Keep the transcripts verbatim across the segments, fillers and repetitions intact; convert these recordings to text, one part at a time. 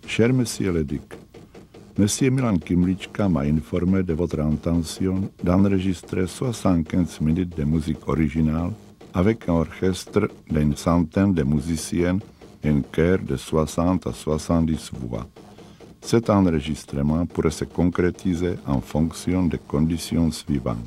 Cher Monsieur le Duc, Monsieur Milan Kymlička m'a informé de votre intention d'enregistrer soixante-quinze minutes de musique originale avec un orchestre d'une centaine de musiciens et un chœur de soixante à soixante-dix voix. Cet enregistrement pourrait se concrétiser en fonction des conditions suivantes.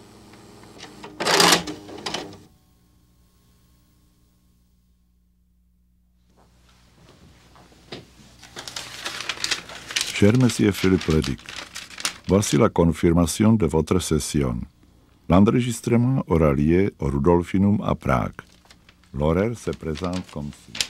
Cher Monsieur Philippe le Duc, voici la confirmation de votre session. L'enregistrement aura lieu au Rudolfinum à Prague. L'horaire se présente comme suit.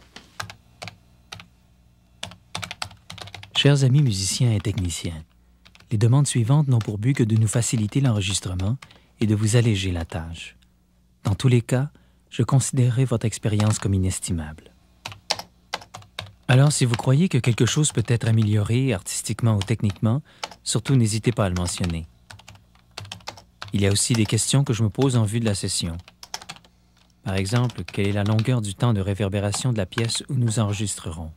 Chers amis musiciens et techniciens, les demandes suivantes n'ont pour but que de nous faciliter l'enregistrement et de vous alléger la tâche. Dans tous les cas, je considérerai votre expérience comme inestimable. Alors, si vous croyez que quelque chose peut être amélioré artistiquement ou techniquement, surtout n'hésitez pas à le mentionner. Il y a aussi des questions que je me pose en vue de la session. Par exemple, quelle est la longueur du temps de réverbération de la pièce où nous enregistrerons?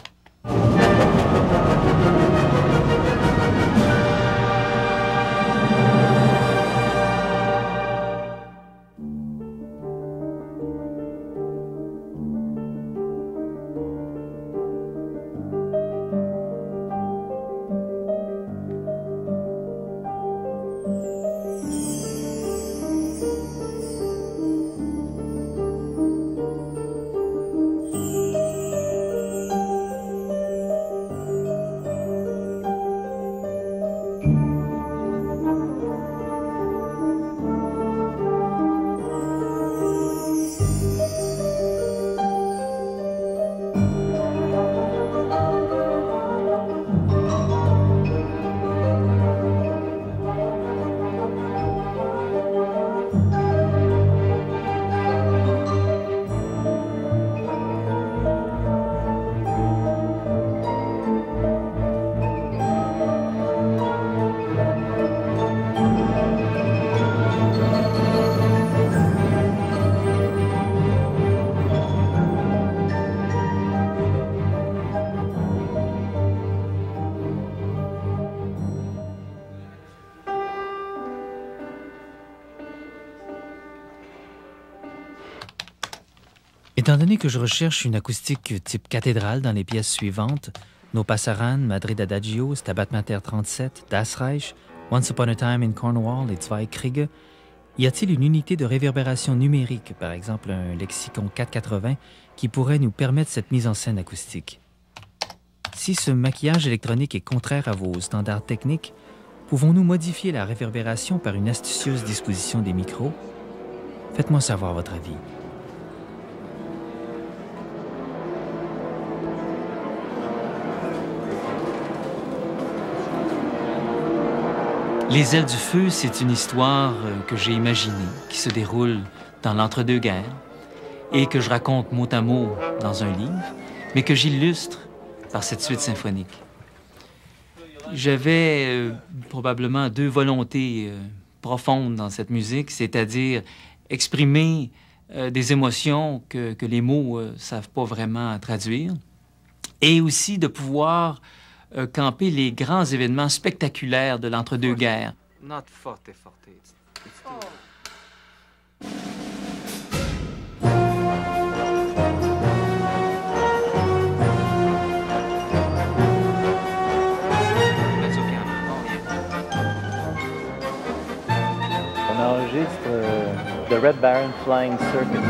Étant donné que je recherche une acoustique type cathédrale dans les pièces suivantes, No Pasaran, Madrid Adagio, Stabat Mater trente-sept, Das Reich, Once Upon a Time in Cornwall et Zwei Kriege, y a-t-il une unité de réverbération numérique, par exemple un lexicon quatre cent quatre-vingts, qui pourrait nous permettre cette mise en scène acoustique? Si ce maquillage électronique est contraire à vos standards techniques, pouvons-nous modifier la réverbération par une astucieuse disposition des micros? Faites-moi savoir votre avis. Les ailes du feu, c'est une histoire que j'ai imaginée, qui se déroule dans l'entre-deux-guerres et que je raconte mot à mot dans un livre, mais que j'illustre par cette suite symphonique. J'avais euh, probablement deux volontés euh, profondes dans cette musique, c'est-à-dire exprimer euh, des émotions que, que les mots ne euh, savent pas vraiment traduire, et aussi de pouvoir euh, camper les grands événements spectaculaires de l'entre-deux-guerres. Not forte, forte. It's, it's too... On enregistre euh, The Red Baron Flying Circus.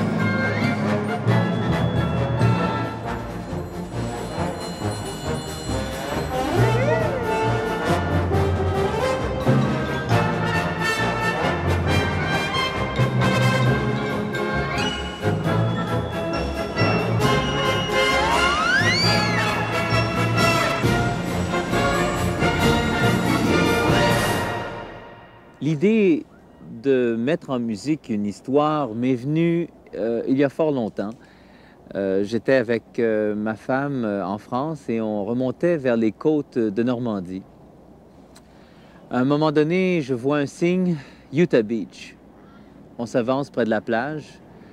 L'idée de mettre en musique une histoire m'est venue euh, il y a fort longtemps. Euh, J'étais avec euh, ma femme euh, en France et on remontait vers les côtes de Normandie. À un moment donné, je vois un signe, Utah Beach. On s'avance près de la plage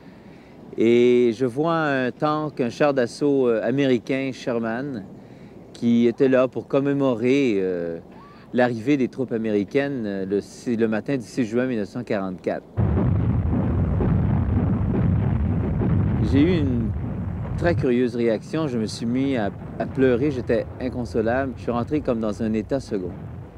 et je vois un tank, un char d'assaut américain Sherman qui était là pour commémorer euh, l'arrivée des troupes américaines euh, le, le matin du six juin mille neuf cent quarante-quatre. J'ai eu une très curieuse réaction. Je me suis mis à, à pleurer, j'étais inconsolable. Je suis rentré comme dans un état second.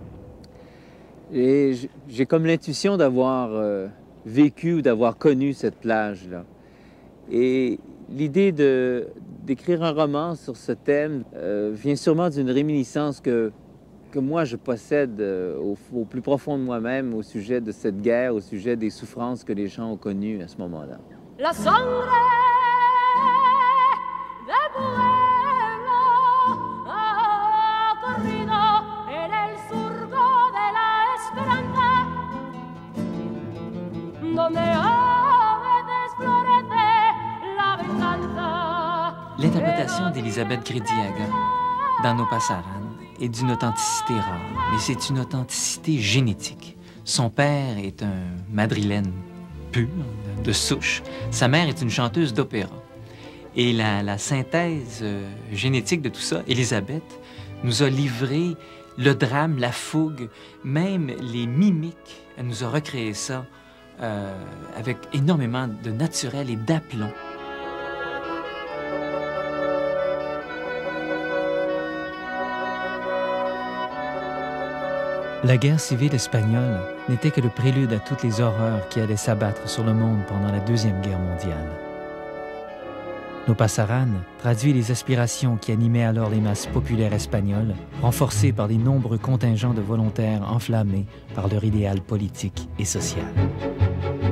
Et j'ai comme l'intuition d'avoir euh, vécu ou d'avoir connu cette plage-là. Et l'idée d'écrire un roman sur ce thème euh, vient sûrement d'une réminiscence que, que moi je possède euh, au, au plus profond de moi-même au sujet de cette guerre, au sujet des souffrances que les gens ont connues à ce moment-là. La sangre del pueblo ha corrido en el surco de la esperanza, donde a veces florece la venganza. L'interprétation d'Elisabeth Grédiaga dans Nos Pasaran est d'une authenticité rare, mais c'est une authenticité génétique. Son père est un madrilène pur, de souche. Sa mère est une chanteuse d'opéra. Et la, la synthèse euh, génétique de tout ça, Elisabeth, nous a livré le drame, la fougue, même les mimiques. Elle nous a recréé ça euh, avec énormément de naturel et d'aplomb. La guerre civile espagnole n'était que le prélude à toutes les horreurs qui allaient s'abattre sur le monde pendant la Deuxième Guerre mondiale. Nos Pasaran traduit les aspirations qui animaient alors les masses populaires espagnoles, renforcées par les nombreux contingents de volontaires enflammés par leur idéal politique et social.